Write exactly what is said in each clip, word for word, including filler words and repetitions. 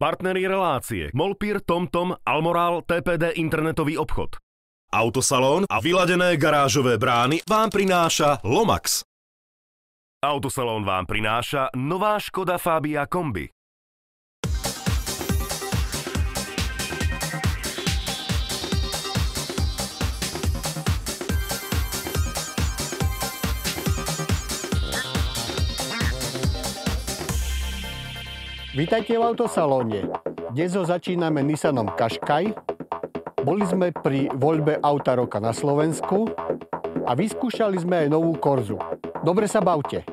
Partneri relácie Molpír, TomTom, Almoral, té pé dé internetový obchod. Autosalón a vyladené garážové brány vám prináša Lomax. Autosalón vám prináša nová Škoda Fabia Kombi. Vítajte v Autosalóne. Dnes ho začíname Nissanom Qashqai. Boli sme pri voľbe auta roka na Slovensku a vyskúšali sme aj novú Corzu. Dobre sa bavte.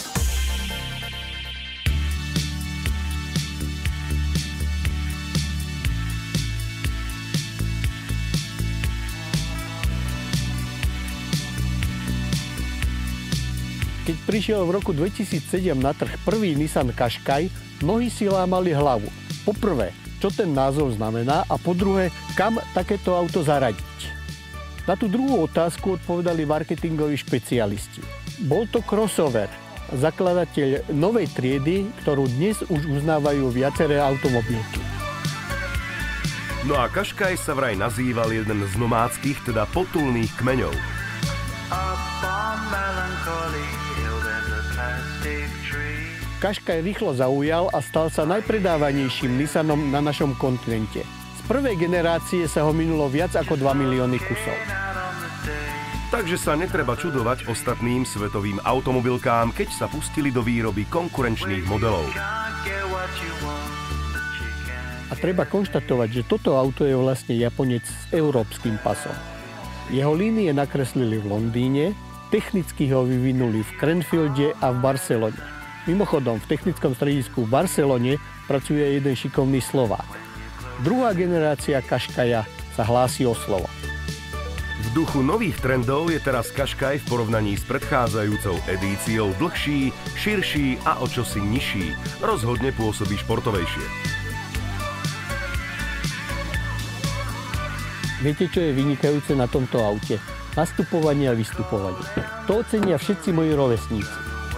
Keď prišiel v roku dvetisícsedem na trh prvý Nissan Qashqai, mnohí si lámali hlavu. Po prvé, čo ten názov znamená a po druhé, kam takéto auto zaradiť. Na tú druhú otázku odpovedali marketingoví špecialisti. Bol to crossover, zakladateľ novej triedy, ktorú dnes už uznávajú viaceré automobilky. No a Qashqai sa vraj nazýval jeden z nomádskych, teda potulných kmeňov. Qashqai rýchlo zaujal a stal sa najpredávanejším Nissanom na našom kontinente. Z prvej generácie sa ho minulo viac ako dva milióny kusov. Takže sa netreba čudovať ostatným svetovým automobilkám, keď sa pustili do výroby konkurenčných modelov. A treba konštatovať, že toto auto je vlastne Japonec s európskym pasom. Jeho línie nakreslili v Londýne, technicky ho vyvinuli v Cranfielde a v Barcelone. Mimochodom, v technickom stredisku v Barcelone pracuje jeden šikovný Slovák. Druhá generácia Qashqaia sa hlási o slovo. V duchu nových trendov je teraz Qashqai v porovnaní s predchádzajúcou edíciou dlhší, širší a o čosi nižší. Rozhodne pôsobí športovejšie. Viete, čo je vynikajúce na tomto aute? Nastupovanie a vystupovanie. To ocenia všetci moji rovesníci.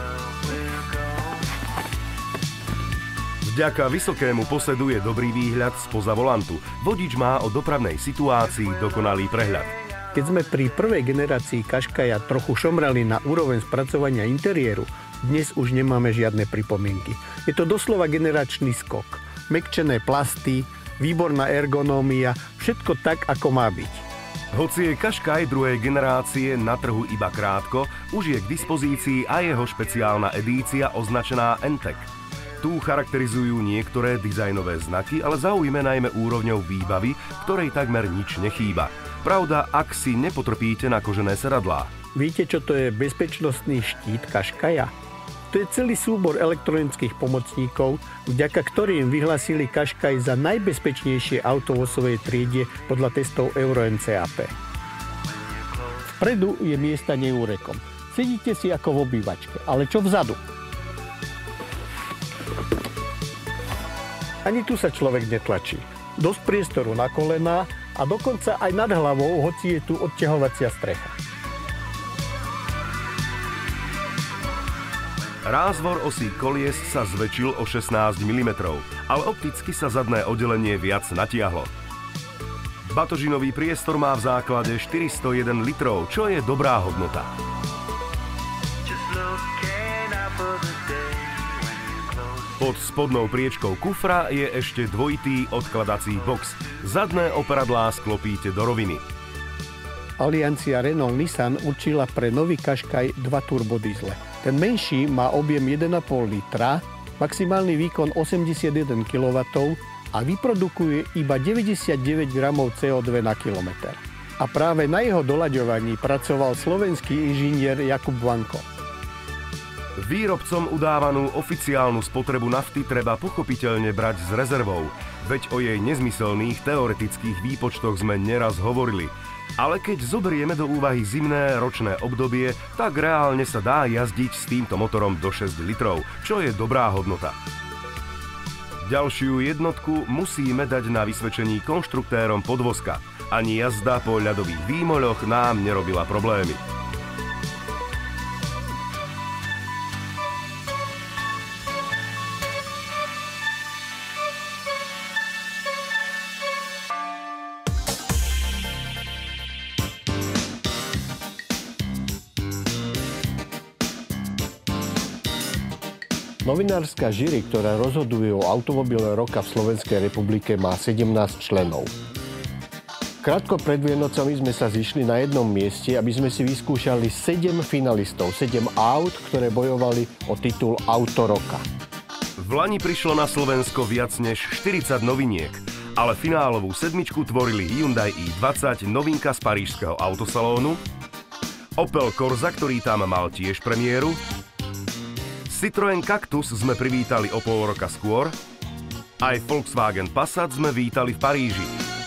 Vďaka vysokému posedu je dobrý výhľad spoza volantu. Vodič má o dopravnej situácii dokonalý prehľad. Keď sme pri prvej generácii Qashqaia trochu šomrali na úroveň spracovania interiéru, dnes už nemáme žiadne pripomienky. Je to doslova generačný skok. Mäkčené plasty, výborná ergonómia, všetko tak, ako má byť. Hoci je Qashqai druhej generácie na trhu iba krátko, už je k dispozícii aj jeho špeciálna edícia označená N-Tech. Tu charakterizujú niektoré dizajnové znaky, ale zaujme najmä úrovňou výbavy, ktorej takmer nič nechýba. Pravda, ak si nepotrpíte na kožené sedadlá. Viete, čo to je bezpečnostný štít Qashqaia? To je celý súbor elektronických pomocníkov, vďaka ktorým vyhlásili Qashqai za najbezpečnejšie auto vo svojej triede podľa testov Euro N C A P. Vpredu je miesta neúrekom. Sedíte si ako v obývačke, ale čo vzadu? Ani tu sa človek netlačí. Dosť priestoru na kolená a dokonca aj nad hlavou, hoci je tu odťahovacia strecha. Rázvor osí kolies sa zväčšil o šestnásť milimetrov, ale opticky sa zadné oddelenie viac natiahlo. Batožinový priestor má v základe štyristojeden litrov, čo je dobrá hodnota. Pod spodnou priečkou kufra je ešte dvojitý odkladací box. Zadné operadlá sklopíte do roviny. Aliancia Renault-Nissan určila pre nový Qashqai dva turbodiesle. Ten menší má objem jeden a pol litra, maximálny výkon osemdesiatjeden kilowattov a vyprodukuje iba deväťdesiatdeväť gramov cé o dva na kilometr. A práve na jeho doľaďovaní pracoval slovenský inžinier Jakub Vanko. Výrobcom udávanú oficiálnu spotrebu nafty treba pochopiteľne brať s rezervou, veď o jej nezmyselných teoretických výpočtoch sme neraz hovorili. Ale keď zoberieme do úvahy zimné ročné obdobie, tak reálne sa dá jazdiť s týmto motorom do šesť litrov, čo je dobrá hodnota. Ďalšiu jednotku musíme dať na vysvedčení konštruktérom podvozka. Ani jazda po ľadových výmoľoch nám nerobila problémy. Novinárska žúri, ktorá rozhoduje o automobile roka v Slovenskej republike, má sedemnásť členov. Krátko pred Vianocami sme sa zišli na jednom mieste, aby sme si vyskúšali sedem finalistov, sedem aut, ktoré bojovali o titul Auto roka. V lani prišlo na Slovensko viac než štyridsať noviniek, ale finálovú sedmičku tvorili Hyundai i dvadsať, novinka z parížskeho autosalónu, Opel Corsa, ktorý tam mal tiež premiéru, Citroën Cactus sme privítali o pol roka skôr, aj Volkswagen Passat sme vítali v Paríži.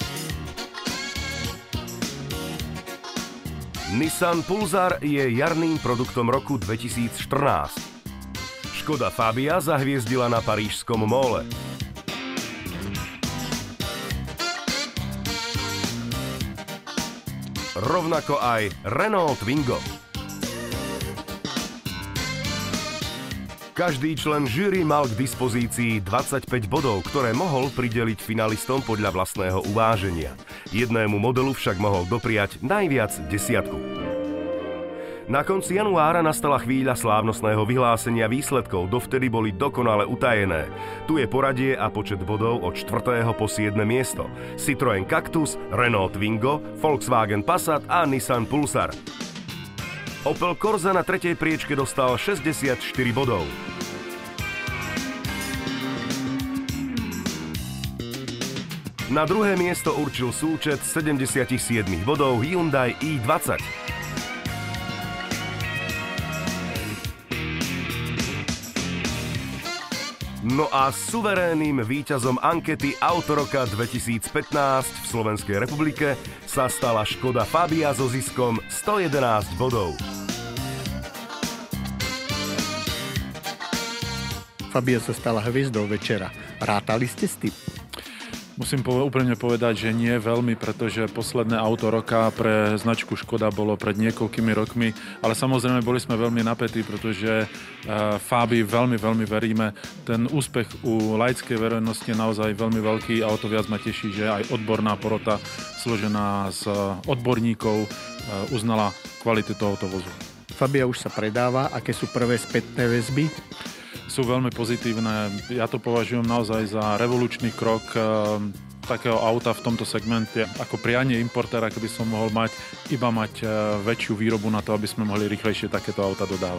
Nissan Pulsar je jarným produktom roku dvetisícštrnásť. Škoda Fabia zahviezdila na parížskom móle. Rovnako aj Renault Twingo. Každý člen žúry mal k dispozícii dvadsaťpäť bodov, ktoré mohol prideliť finalistom podľa vlastného uváženia. Jednému modelu však mohol dopriať najviac desiatku. Na konci januára nastala chvíľa slávnostného vyhlásenia výsledkov, dovtedy boli dokonale utajené. Tu je poradie a počet bodov od štvrtého po siedme miesto. Citroën Cactus, Renault Twingo, Volkswagen Passat a Nissan Pulsar. Opel Corsa na tretej priečke dostal šesťdesiatštyri bodov. Na druhé miesto určil súčet sedemdesiatsedem bodov Hyundai i dvadsať. No a suverénnym víťazom ankety Auto roka dvetisícpätnásť v Slovenskej republike sa stala Škoda Fabia so ziskom stojedenásť bodov. Fabia sa stala hviezdou večera. Rátali ste s tým? Musím po- úprimne povedať, že nie veľmi, pretože posledné auto roka pre značku Škoda bolo pred niekoľkými rokmi, ale samozrejme boli sme veľmi napätí, pretože uh, Fabii veľmi, veľmi veríme. Ten úspech u laickej verejnosti je naozaj veľmi veľký a o to viac ma teší, že aj odborná porota složená z odborníkov uh, uznala kvalitu tohoto vozu. Fabia už sa predáva. Aké sú prvé spätné väzby? Sú veľmi pozitívne. Ja to považujem naozaj za revolučný krok e, takého auta v tomto segmente. Ako prianie importéra, keby som mohol mať, iba mať e, väčšiu výrobu na to, aby sme mohli rýchlejšie takéto auta dodávať.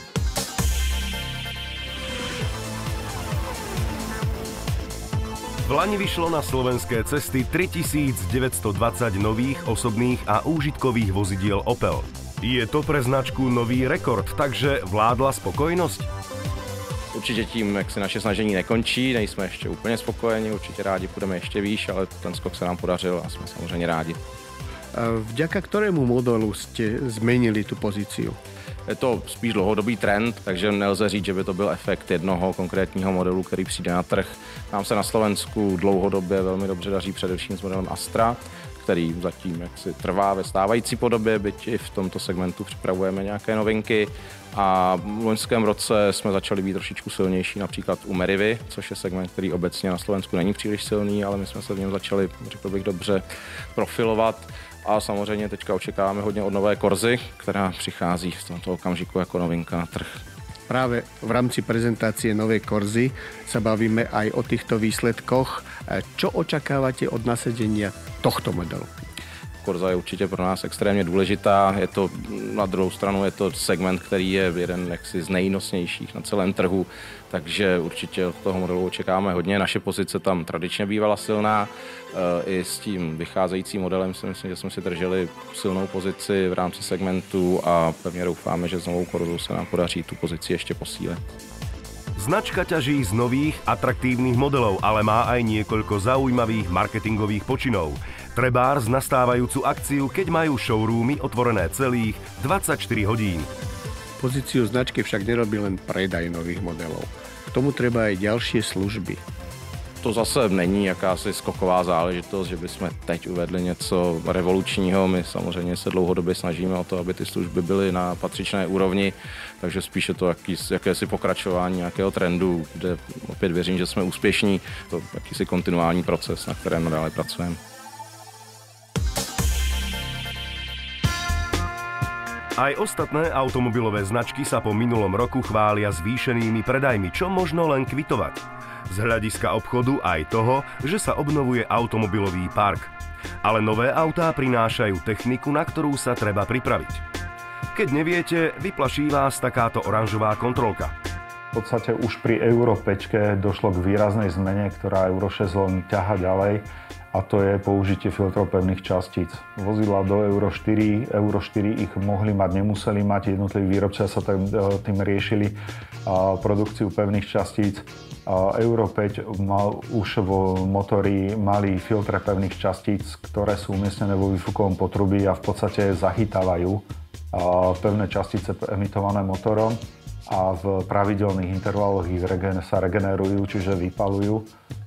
V lani vyšlo na slovenské cesty tritisícdeväťstodvadsať nových osobných a úžitkových vozidiel Opel. Je to pre značku nový rekord, takže vládla spokojnosť? Určitě tím, jak se naše snažení nekončí, nejsme ještě úplně spokojeni, určitě rádi půjdeme ještě výš, ale ten skok se nám podařil a jsme samozřejmě rádi. Vďaka ktorému modelu ste zmenili tú pozíciu? Je to spíš dlouhodobý trend, takže nelze říct, že by to byl efekt jednoho konkrétního modelu, který přijde na trh. Nám se na Slovensku dlouhodobě velmi dobře daří především s modelem Astra, který zatím jaksi trvá ve stávající podobě, byť i v tomto segmentu připravujeme nějaké novinky. A v loňském roce jsme začali být trošičku silnější, například u Merivy, což je segment, který obecně na Slovensku není příliš silný, ale my jsme se v něm začali, řekl bych, dobře profilovat. A samozřejmě teďka očekáváme hodně od nové Corsy, která přichází v tomto okamžiku jako novinka na trh. Práve v rámci prezentácie novej Corsy sa bavíme aj o týchto výsledkoch. Čo očakávate od nasadenia tohto modelu? Corsa je určitě pro nás extrémně důležitá. Je to, na druhou stranu je to segment, který je jeden jaksi z nejnosnějších na celém trhu, takže určitě od toho modelu očekáváme hodně. Naše pozice tam tradičně bývala silná. I s tím vycházejícím modelem si myslím, že jsme si drželi silnou pozici v rámci segmentu a pevně doufáme, že s novou Corsou se nám podaří tu pozici ještě posílit. Značka ťaží z nových, atraktívnych modelov, ale má aj niekoľko zaujímavých marketingových počinov. Trebárs nastávajúcu akciu, keď majú showroomy otvorené celých dvadsaťštyri hodín. Pozíciu značky však nerobí len predaj nových modelov. K tomu treba aj ďalšie služby. To zase není jakási skoková záležitost, že bychom teď uvedli něco revolučního. My samozřejmě se dlouhodobě snažíme o to, aby ty služby byly na patřičné úrovni, takže spíše to jaký, jakési pokračování nějakého trendu, kde opět věřím, že jsme úspěšní. To jakýsi kontinuální proces, na kterém nadále pracujeme. Aj ostatné automobilové značky sa po minulom roku chvália zvýšenými predajmi, čo možno len kvitovať. Z hľadiska obchodu aj toho, že sa obnovuje automobilový park. Ale nové autá prinášajú techniku, na ktorú sa treba pripraviť. Keď neviete, vyplaší vás takáto oranžová kontrolka. V podstate už pri Euro päť došlo k výraznej zmene, ktorá Euro šesť len ťaha ďalej, a to je použitie filtrov pevných častíc. Vozidlá do Euro štyri, Euro štyri ich mohli mať, nemuseli mať, jednotliví výrobcovia sa tým riešili produkciu pevných častíc. Euro päť mal už vo motori mali filtre pevných častíc, ktoré sú umiestnené vo výfukovom potrubí a v podstate zachytávajú pevné častice emitované motorom a v pravidelných intervaloch ich sa regenerujú, čiže vypalujú.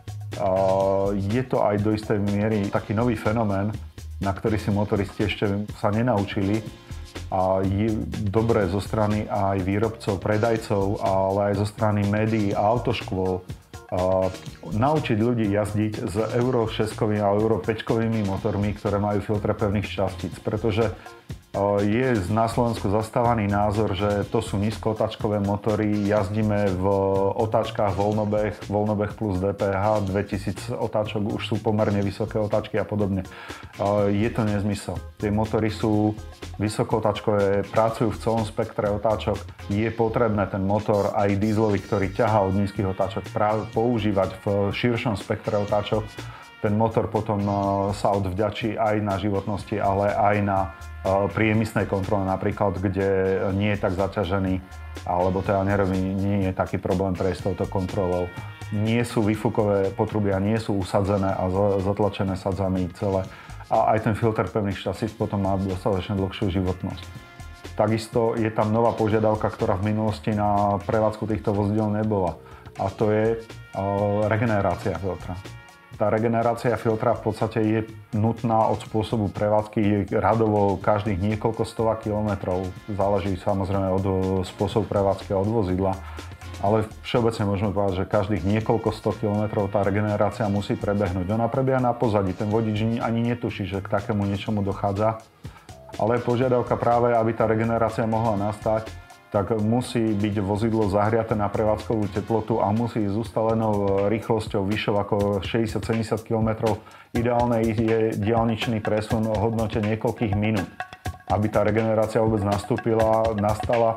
Je to aj do istej miery taký nový fenomén, na ktorý si motoristi ešte sa nenaučili. A je dobré zo strany aj výrobcov, predajcov, ale aj zo strany médií a autoškôl naučiť ľudí jazdiť s Euro šesť a Euro päť motormi, ktoré majú filtre pevných častíc, pretože je na Slovensku zastávaný názor, že to sú nízkootáčkové motory, jazdíme v otáčkach voľnobeh, voľnobeh plus dé pé há, dvetisíc otáčok, už sú pomerne vysoké otáčky a podobne. Je to nezmysel. Tie motory sú vysokootáčkové, pracujú v celom spektre otáčok. Je potrebné ten motor, aj dieselový, ktorý ťahá od nízkych otáčok, používať v širšom spektre otáčok. Ten motor potom sa odvďačí aj na životnosti, ale aj na pri emisnej kontrole napríklad, kde nie je tak zaťažený, alebo teda nerobí, nie je taký problém prejsť touto kontrolou. Nie sú výfukové potrubia, nie sú usadzené a zatlačené sadzami celé. A aj ten filter pevných častíc potom má dostatočne dlhšiu životnosť. Takisto je tam nová požiadavka, ktorá v minulosti na prevádzku týchto vozidel nebola. A to je regenerácia filtra. Tá regenerácia filtra v podstate je nutná od spôsobu prevádzky, je radovo každých niekoľko stovák kilometrov. Záleží samozrejme od spôsobu prevádzky a od vozidla. Ale všeobecne môžeme povedať, že každých niekoľko sto kilometrov tá regenerácia musí prebehnúť. Ona prebieha na pozadí, ten vodič ani netuší, že k takému niečomu dochádza. Ale požiadavka práve, aby tá regenerácia mohla nastať, tak musí byť vozidlo zahriaté na prevádzkovú teplotu a musí s ustalenou rýchlosťou vyššou ako šesťdesiat sedemdesiat kilometrov. Ideálne je diaľničný presun o hodnote niekoľkých minút, aby tá regenerácia vôbec nastúpila, nastala.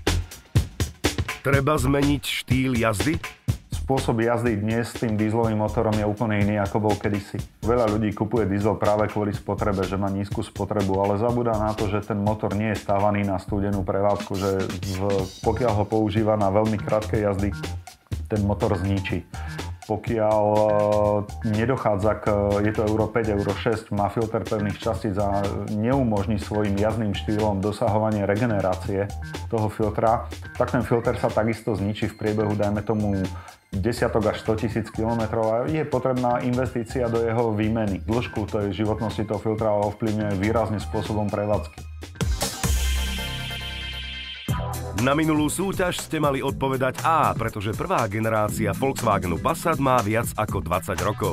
Treba zmeniť štýl jazdy? Spôsob jazdy dnes s tým dieselovým motorom je úplne iný, ako bol kedysi. Veľa ľudí kupuje diesel práve kvôli spotrebe, že má nízku spotrebu, ale zabúda na to, že ten motor nie je stávaný na studenú prevádzku, že v, pokiaľ ho používa na veľmi krátke jazdy, ten motor zničí. Pokiaľ nedochádza k, je to Euro päť, Euro šesť, má filter pevných častíc a neumožní svojim jazdným štýlom dosahovanie regenerácie toho filtra, tak ten filter sa takisto zničí v priebehu, dajme tomu, desiatok až sto tisíc kilometrov a je potrebná investícia do jeho výmeny. Dĺžku tej životnosti toho filtra ovplyvňuje výrazným spôsobom prevádzky. Na minulú súťaž ste mali odpovedať A, pretože prvá generácia Volkswagenu Passat má viac ako dvadsať rokov.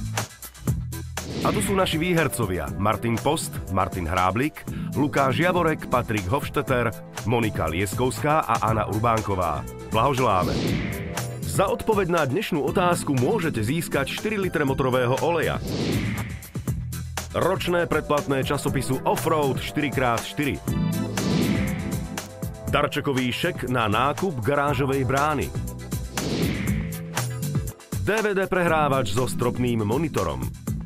A tu sú naši výhercovia Martin Post, Martin Hráblik, Lukáš Javorek, Patrik Hofšteter, Monika Lieskovská a Anna Urbánková. Blahoželáme! Za odpoveď na dnešnú otázku môžete získať štyri litre motorového oleja, ročné predplatné časopisu Offroad štyri krát štyri, darčekový šek na nákup garážovej brány, dé vé dé prehrávač so stropným monitorom,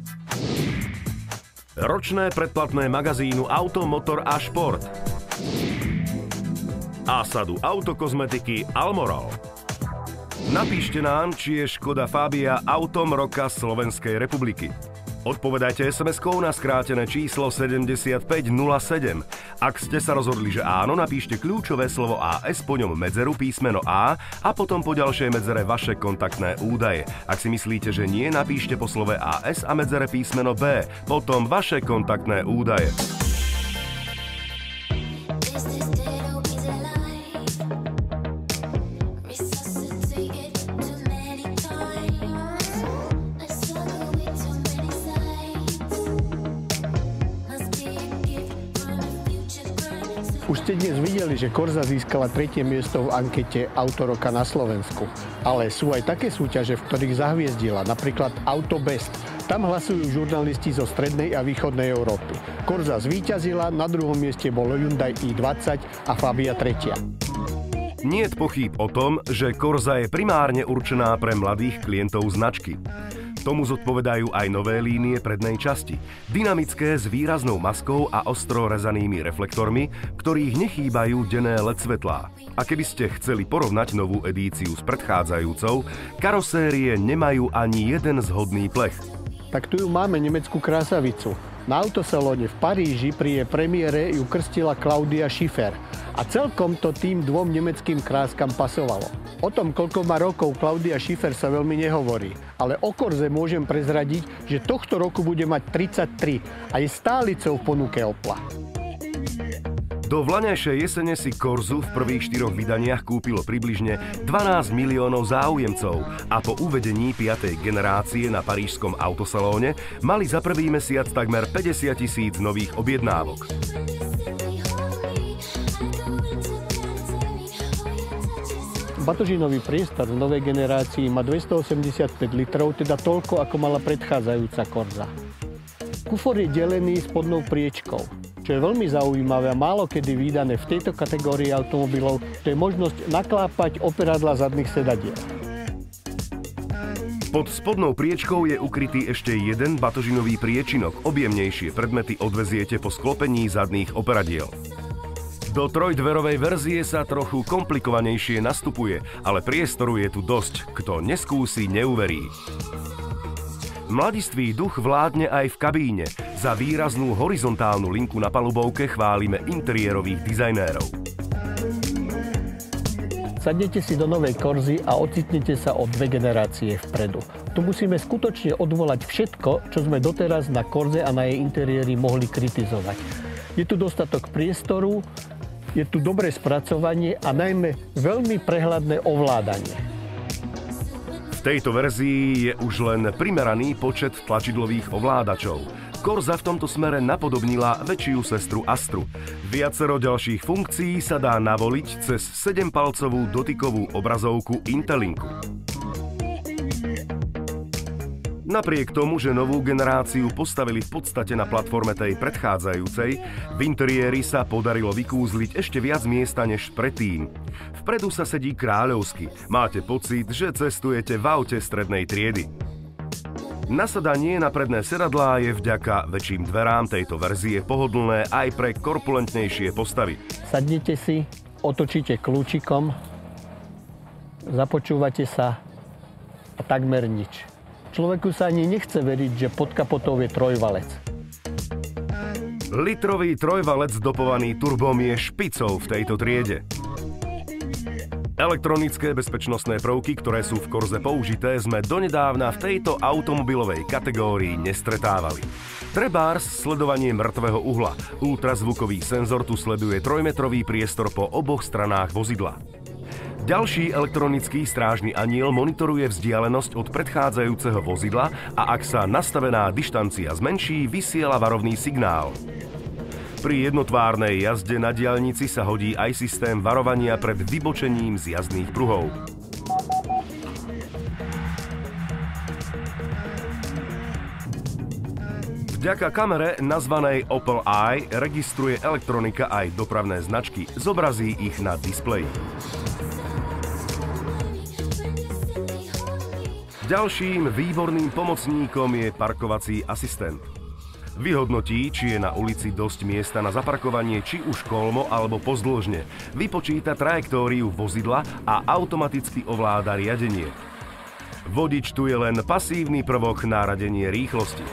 ročné predplatné magazínu Auto, Motor a Šport a sadu autokozmetiky Almoral. Napíšte nám, či je Škoda Fabia autom roka Slovenskej republiky. Odpovedajte es em eskou na skrátené číslo sedemdesiatpäť nula sedem. Ak ste sa rozhodli, že áno, napíšte kľúčové slovo á es, po ňom medzeru písmeno A a potom po ďalšej medzere vaše kontaktné údaje. Ak si myslíte, že nie, napíšte po slove á es a medzere písmeno B, potom vaše kontaktné údaje. Už ste dnes videli, že Corsa získala tretie miesto v ankete Auto roka na Slovensku. Ale sú aj také súťaže, v ktorých zahviezdila, napríklad Auto Best. Tam hlasujú žurnalisti zo strednej a východnej Európy. Corsa zvíťazila, na druhom mieste bolo Hyundai i dvadsať a Fabia tretia. Niet pochýb o tom, že Corsa je primárne určená pre mladých klientov značky. Tomu zodpovedajú aj nové línie prednej časti. Dynamické s výraznou maskou a ostro rezanými reflektormi, ktorých nechýbajú denné el é dé svetlá. A keby ste chceli porovnať novú edíciu s predchádzajúcou, karosérie nemajú ani jeden zhodný plech. Tak tu ju máme, nemeckú krásavicu. Na autosalóne v Paríži pri jej premiére ju krstila Claudia Schiffer. A celkom to tým dvom nemeckým kráskam pasovalo. O tom, koľko má rokov Claudia Schiffer, sa veľmi nehovorí. Ale o Corse môžem prezradiť, že tohto roku bude mať tridsaťtri a je stálicou v ponuke Opla. Do vlaňajšej jesene si Corsu v prvých štyroch vydaniach kúpilo približne dvanásť miliónov záujemcov a po uvedení piatej generácie na parížskom autosalóne mali za prvý mesiac takmer päťdesiat tisíc nových objednávok. Batožinový priestor v novej generácii má dvestoosemdesiatpäť litrov, teda toľko, ako mala predchádzajúca Corsa. Kufor je delený spodnou priečkou, čo je veľmi zaujímavé a málo kedy vídané v tejto kategórii automobilov, to je možnosť naklápať operadla zadných sedadiel. Pod spodnou priečkou je ukrytý ešte jeden batožinový priečinok. Objemnejšie predmety odveziete po sklopení zadných operadiel. Do trojdverovej verzie sa trochu komplikovanejšie nastupuje, ale priestoru je tu dosť. Kto neskúsi, neuverí. Mladistvý duch vládne aj v kabíne. Za výraznú horizontálnu linku na palubovke chválime interiérových dizajnérov. Sadnete si do novej Corsy a ocitnete sa o dve generácie vpredu. Tu musíme skutočne odvolať všetko, čo sme doteraz na Corse a na jej interiéri mohli kritizovať. Je tu dostatok priestoru, je tu dobré spracovanie a najmä veľmi prehľadné ovládanie. V tejto verzii je už len primeraný počet tlačidlových ovládačov. Corsa v tomto smere napodobnila väčšiu sestru Astru. Viacero ďalších funkcií sa dá navoliť cez sedempalcovú dotykovú obrazovku Intellinku. Napriek tomu, že novú generáciu postavili v podstate na platforme tej predchádzajúcej, v interiéri sa podarilo vykúzliť ešte viac miesta než predtým. Vpredu sa sedí kráľovsky. Máte pocit, že cestujete v aute strednej triedy. Nasadanie na predné sedadlá je vďaka väčším dverám tejto verzie pohodlné aj pre korpulentnejšie postavy. Sadnite si, otočíte kľúčikom, započúvate sa a takmer nič. Človeku sa ani nechce veriť, že pod kapotou je trojvalec. Litrový trojvalec dopovaný turbom je špicou v tejto triede. Elektronické bezpečnostné prvky, ktoré sú v Corse použité, sme donedávna v tejto automobilovej kategórii nestretávali. Trebárs sledovanie mŕtvého uhla. Ultrazvukový senzor tu sleduje trojmetrový priestor po oboch stranách vozidla. Ďalší elektronický strážny aniel monitoruje vzdialenosť od predchádzajúceho vozidla a ak sa nastavená dištancia zmenší, vysiela varovný signál. Pri jednotvárnej jazde na diaľnici sa hodí aj systém varovania pred vybočením z jazdných pruhov. Vďaka kamere nazvanej Opel Eye registruje elektronika aj dopravné značky, zobrazí ich na displeji. Ďalším výborným pomocníkom je parkovací asistent. Vyhodnotí, či je na ulici dosť miesta na zaparkovanie či už kolmo alebo pozdĺžne. Vypočíta trajektóriu vozidla a automaticky ovláda riadenie. Vodič tu je len pasívny prvok na radenie rýchlosti.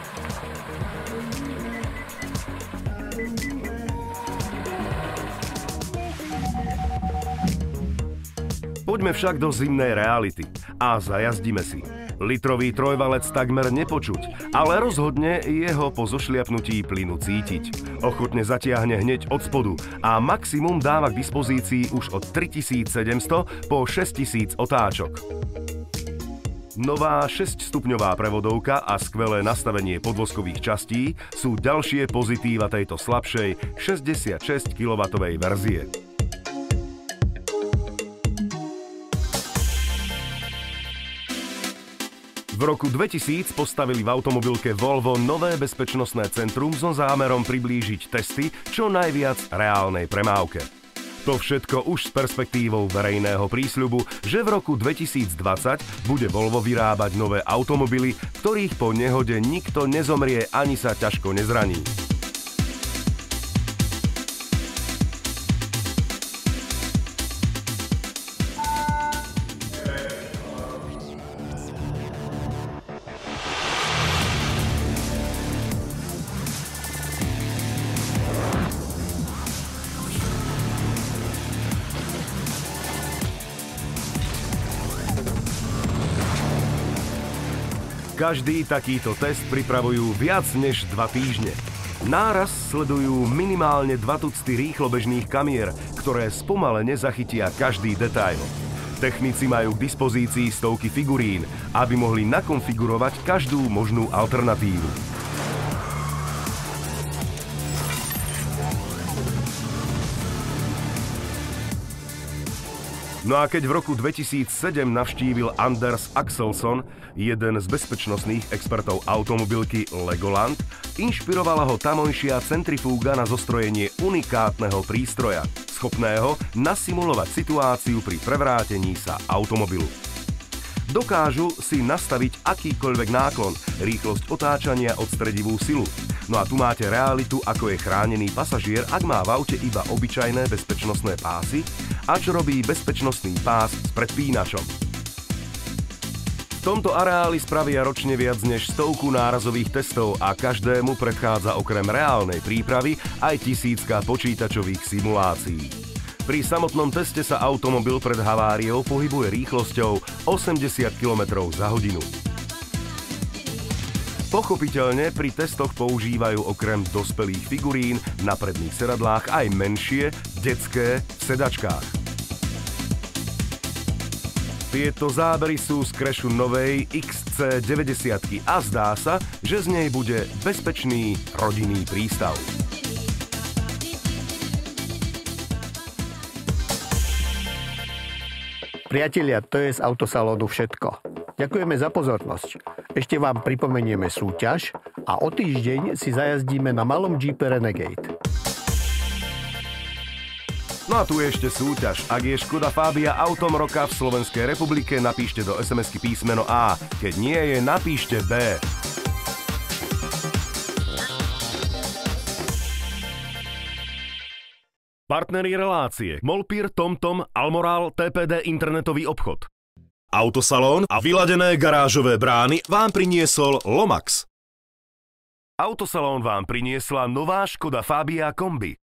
Poďme však do zimnej reality a zajazdíme si. Litrový trojvalec takmer nepočuť, ale rozhodne jeho po zošliapnutí plynu cítiť. Ochotne zatiahne hneď od spodu a maximum dáva k dispozícii už od tritisícsedemsto po šesťtisíc otáčok. Nová šesťstupňová prevodovka a skvelé nastavenie podvozkových častí sú ďalšie pozitíva tejto slabšej šesťdesiatšesť kilowattov verzie. V roku dvetisíc postavili v automobilke Volvo nové bezpečnostné centrum so zámerom priblížiť testy čo najviac reálnej premávke. To všetko už s perspektívou verejného prísľubu, že v roku dvetisícdvadsať bude Volvo vyrábať nové automobily, v ktorých po nehode nikto nezomrie ani sa ťažko nezraní. Každý takýto test pripravujú viac než dva týždne. Náraz sledujú minimálne dva tucty rýchlobežných kamier, ktoré spomalene zachytia každý detail. Technici majú k dispozícii stovky figurín, aby mohli nakonfigurovať každú možnú alternatívu. No a keď v roku dvetisícsedem navštívil Anders Axelsson, jeden z bezpečnostných expertov automobilky Legoland, inšpirovala ho tamojšia centrifúga na zostrojenie unikátneho prístroja, schopného nasimulovať situáciu pri prevrátení sa automobilu. Dokážu si nastaviť akýkoľvek náklon, rýchlosť otáčania, odstredivú silu. No a tu máte realitu, ako je chránený pasažier, ak má v aute iba obyčajné bezpečnostné pásy a čo robí bezpečnostný pás s predpínačom. V tomto areáli spravia ročne viac než stovku nárazových testov a každému predchádza okrem reálnej prípravy aj tisícka počítačových simulácií. Pri samotnom teste sa automobil pred haváriou pohybuje rýchlosťou osemdesiat kilometrov za hodinu. Pochopiteľne pri testoch používajú okrem dospelých figurín na predných sedadlách aj menšie, detské v sedačkách. Tieto zábery sú z crashu novej iks cé deväťdesiat a zdá sa, že z nej bude bezpečný rodinný prístav. Priatelia, to je z Autosalónu všetko. Ďakujeme za pozornosť. Ešte vám pripomenieme súťaž a o týždeň si zajazdíme na malom Jeepe Renegade. No a tu je ešte súťaž. Ak je Škoda Fabia autom roka v Slovenskej republike, napíšte do es em esky písmeno A. Keď nie je, napíšte B. Partneri relácie Molpír, TomTom, Almoral, té pé dé internetový obchod. Autosalón a vyladené garážové brány vám priniesol Lomax. Autosalón vám priniesla nová Škoda Fabia Kombi.